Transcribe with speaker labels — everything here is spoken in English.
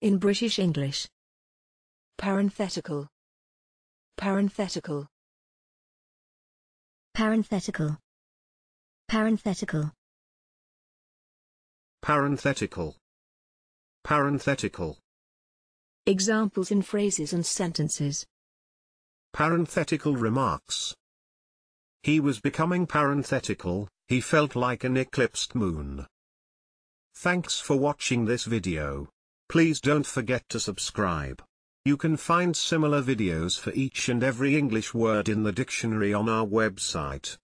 Speaker 1: In British English. Parenthetical. Parenthetical.
Speaker 2: Parenthetical. Parenthetical.
Speaker 3: Parenthetical. Parenthetical.
Speaker 1: Examples in phrases and sentences.
Speaker 3: Parenthetical remarks. He was becoming parenthetical, he felt like an eclipsed moon. Thanks for watching this video. Please don't forget to subscribe. You can find similar videos for each and every English word in the dictionary on our website.